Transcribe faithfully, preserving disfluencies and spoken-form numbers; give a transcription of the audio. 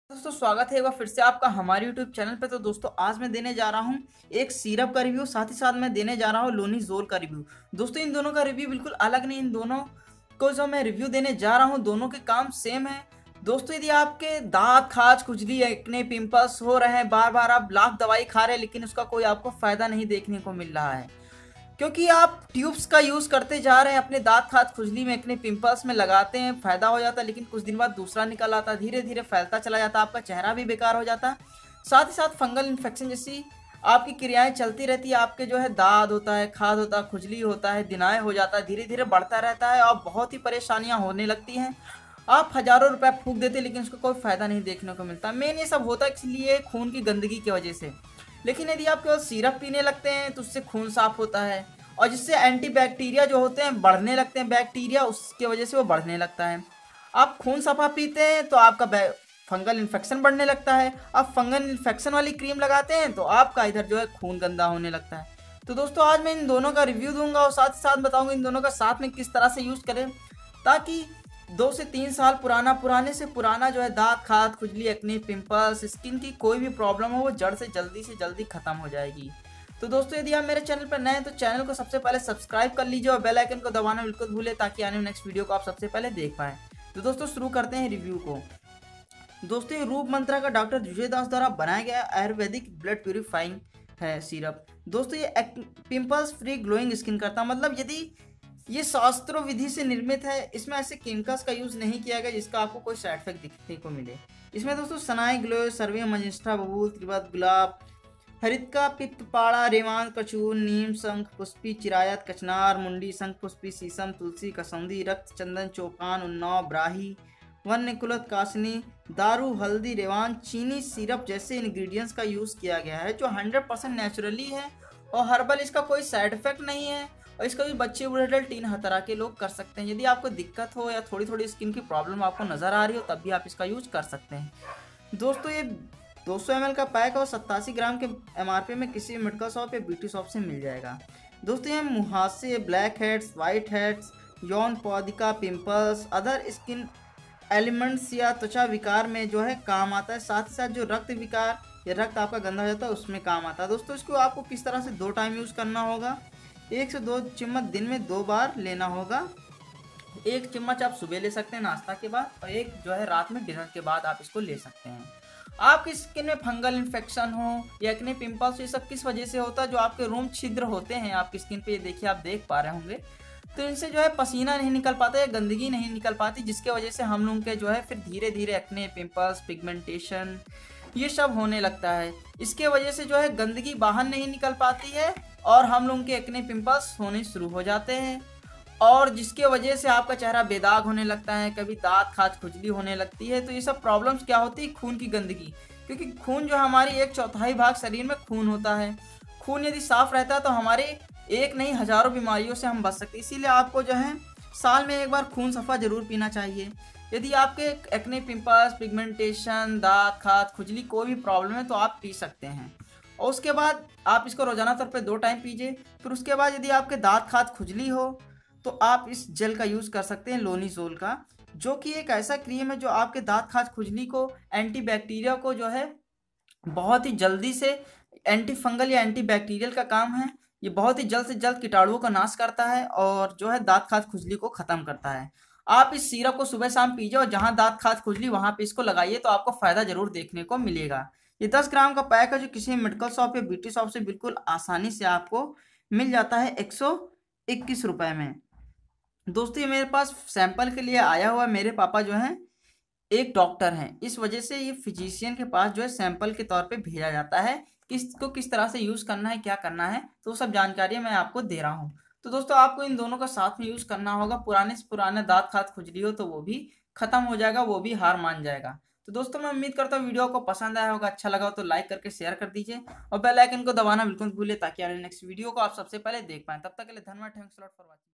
दोस्तों स्वागत है एक बार फिर से आपका हमारे यूट्यूब चैनल पे। तो दोस्तों आज मैं देने जा रहा हूँ एक सिरप का रिव्यू, साथ ही साथ मैं देने जा रहा हूँ लोनिजोल का रिव्यू। दोस्तों इन दोनों का रिव्यू बिल्कुल अलग नहीं, इन दोनों को जो मैं रिव्यू देने जा रहा हूँ दोनों के काम सेम है। दोस्तों यदि आपके दांत, खाज, खुजली, एक्ने, पिंपल्स हो रहे हैं, बार बार आप लाख दवाई खा रहे हैं लेकिन उसका कोई आपको फायदा नहीं देखने को मिल रहा है, क्योंकि आप ट्यूब्स का यूज़ करते जा रहे हैं, अपने दांत, खाज, खुजली में, अपने पिंपल्स में लगाते हैं, फ़ायदा हो जाता है लेकिन कुछ दिन बाद दूसरा निकल आता, धीरे धीरे फैलता चला जाता, आपका चेहरा भी बेकार हो जाता। साथ ही साथ फंगल इन्फेक्शन जैसी आपकी क्रियाएं चलती रहती है, आपके जो है दाद होता है, खाद होता है, खुजली होता है, दिनाय हो जाता है, धीरे धीरे बढ़ता रहता है और बहुत ही परेशानियां होने लगती हैं। आप हज़ारों रुपए फूंक देते लेकिन उसका कोई फ़ायदा नहीं देखने को मिलता। मेन ये सब होता है इसलिए खून की गंदगी की वजह से। लेकिन यदि आप केवल सिरप पीने लगते हैं तो उससे खून साफ होता है और जिससे एंटी बैक्टीरिया जो होते हैं बढ़ने लगते हैं, बैक्टीरिया उसके वजह से वो बढ़ने लगता है। आप खून सफा पीते हैं तो आपका फंगल इन्फेक्शन बढ़ने लगता है, आप फंगल इन्फेक्शन वाली क्रीम लगाते हैं तो आपका इधर जो है खून गंदा होने लगता है। तो दोस्तों आज मैं इन दोनों का रिव्यू दूंगा और साथ ही साथ बताऊंगा इन दोनों का साथ में किस तरह से यूज़ करें ताकि दो से तीन साल पुराना पुराने से पुराना जो है दांत, खाद, खुजली, एक्ने, पिंपल्स, स्किन की कोई भी प्रॉब्लम हो वो जड़ से जल्दी से जल्दी खत्म हो जाएगी। तो दोस्तों यदि आप मेरे चैनल पर नए हैं तो चैनल को सबसे पहले सब्सक्राइब कर लीजिए और बेल आइकन को दबाना बिल्कुल भूले ताकि आने वाले नेक्स्ट वीडियो को आप सबसे पहले देख पाएँ। तो दोस्तों शुरू करते हैं रिव्यू को। दोस्तों ये रूप मंत्रा का डॉक्टर विजय दास द्वारा बनाया गया आयुर्वेदिक ब्लड प्यूरिफाइंग है सिरप। दोस्तों ये पिंपल्स फ्री ग्लोइंग स्किन करता है, मतलब यदि ये शास्त्रों विधि से निर्मित है, इसमें ऐसे केमिकल्स का यूज़ नहीं किया गया जिसका आपको कोई साइड इफेक्ट दिखने को मिले। इसमें दोस्तों सनाई, ग्लो, सर्वे, मजिस्ट्रा, बबूल, त्रिवत, गुलाब, हरितका, पित्तपाड़ा, रेवान, कचूर, नीम, शंख पुष्पी, चिरायत, कचनार, मुंडी, शंख पुष्पी, शीशम, तुलसी, कसौंदी, रक्त चंदन, चौपान, उन्नाव, ब्राही, वन्य कुलत, कासनी, दारू, हल्दी, रेवान, चीनी, सिरप जैसे इंग्रेडिएंट्स का यूज़ किया गया है जो हंड्रेड परसेंट नेचुरली है और हर्बल, इसका कोई साइड इफेक्ट नहीं है और इसका भी बच्चे, बूढ़े, अडल्ट, तीन हर तरह के लोग कर सकते हैं। यदि आपको दिक्कत हो या थोड़ी थोड़ी स्किन की प्रॉब्लम आपको नज़र आ रही हो तब भी आप इसका यूज़ कर सकते हैं। दोस्तों ये दो सौ एम एल का पैक और सत्तासी ग्राम के एम आर पी में किसी भी मेडिकल शॉप या ब्यूटी शॉप से मिल जाएगा। दोस्तों ये मुहासे, ब्लैक हेड्स, वाइट हेड्स, यौन पौधिका, पिंपल्स, अदर स्किन एलिमेंट्स या त्वचा विकार में जो है काम आता है। साथ ही साथ जो रक्त विकार या रक्त आपका गंदा हो जाता है उसमें काम आता है। दोस्तों इसको आपको किस तरह से दो टाइम यूज़ करना होगा, एक से दो चम्मच दिन में दो बार लेना होगा। एक चम्मच आप सुबह ले सकते हैं नाश्ता के बाद और एक जो है रात में डिनर के बाद आप इसको ले सकते हैं। आपकी स्किन में फंगल इन्फेक्शन हो या एक्ने, पिंपल्स, ये सब किस वजह से होता है, जो आपके रोम छिद्र होते हैं आपकी स्किन पे, ये देखिए आप देख पा रहे होंगे, तो इनसे जो है पसीना नहीं निकल पाता या गंदगी नहीं निकल पाती, जिसके वजह से हम लोग के जो है फिर धीरे धीरे एक्ने, पिंपल्स, पिगमेंटेशन ये सब होने लगता है। इसके वजह से जो है गंदगी बाहर नहीं निकल पाती है और हम लोग के एक्ने, पिंपल्स होने शुरू हो जाते हैं और जिसके वजह से आपका चेहरा बेदाग होने लगता है, कभी दांत, खाज, खुजली होने लगती है। तो ये सब प्रॉब्लम्स क्या होती है, खून की गंदगी, क्योंकि खून जो हमारी एक चौथाई भाग शरीर में खून होता है। खून यदि साफ रहता है तो हमारे एक नहीं हज़ारों बीमारियों से हम बच सकते हैं। इसीलिए आपको जो है साल में एक बार खून सफ़ा जरूर पीना चाहिए। यदि आपके एक्ने, पिंपल्स, पिगमेंटेशन, दांत, खाज, खुजली कोई भी प्रॉब्लम है तो आप पी सकते हैं और उसके बाद आप इसको रोजाना तौर पे दो टाइम पीजिए। फिर उसके बाद यदि आपके दांत, खाज, खुजली हो तो आप इस जेल का यूज़ कर सकते हैं, लोनिजोल का, जो कि एक ऐसा क्रीम है जो आपके दांत, खाज, खुजली को, एंटी बैक्टीरिया को जो है बहुत ही जल्दी से, एंटी फंगल या एंटी बैक्टीरियल का काम है, ये बहुत ही जल्द से जल्द कीटाणुओं का नाश करता है और जो है दांत, खाज, खुजली को ख़त्म करता है। आप इस सिरप को सुबह शाम पीजिए और जहाँ दांत, खाज, खुजली वहाँ पे इसको लगाइए तो आपको फ़ायदा ज़रूर देखने को मिलेगा। ये दस ग्राम का पैक है जो किसी मेडिकल शॉप या ब्यूटी शॉप से बिल्कुल आसानी से आपको मिल जाता है एक सौ इक्कीस रुपये में। दोस्तों ये मेरे पास सैंपल के लिए आया हुआ, मेरे पापा जो हैं एक डॉक्टर हैं, इस वजह से ये फिजिशियन के पास जो है सैंपल के तौर पे भेजा जाता है, किसको किस तरह से यूज़ करना है, क्या करना है, तो सब जानकारी मैं आपको दे रहा हूँ। तो दोस्तों आपको इन दोनों का साथ में यूज़ करना होगा। पुराने से पुराने दांत, खाद, खुजली हो तो वो भी खत्म हो जाएगा, वो भी हार मान जाएगा। तो दोस्तों मैं उम्मीद करता हूँ वीडियो को पसंद आया होगा, अच्छा लगा हो तो लाइक करके शेयर कर दीजिए और बेल आइकन को दबाना बिल्कुल भूलिए ताकि आने नेक्स्ट वीडियो को आप सबसे पहले देख पाएँ। तब तक के लिए धन्यवाद। Thanks lot for watching.